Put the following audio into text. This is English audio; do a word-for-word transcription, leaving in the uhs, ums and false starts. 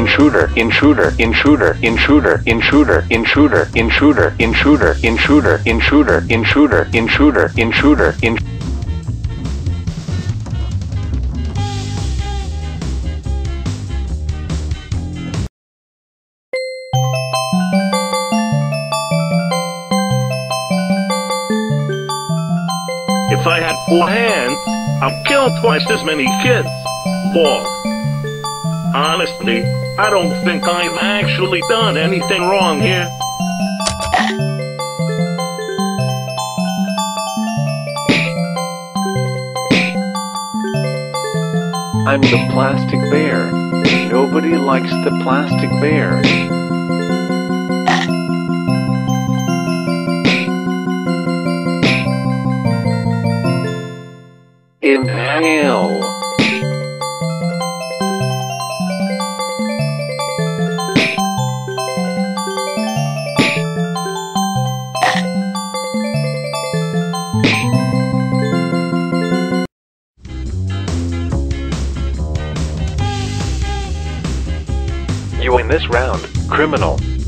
intruder, intruder, intruder, intruder, intruder, intruder, intruder, intruder, intruder, intruder, intruder, intruder, intruder, intruder. If I had four hands, I'd kill twice as many kids. Four. Honestly, I don't think I've actually done anything wrong here. I'm the plastic bear. Nobody likes the plastic bear. Inhale. You win this round, criminal.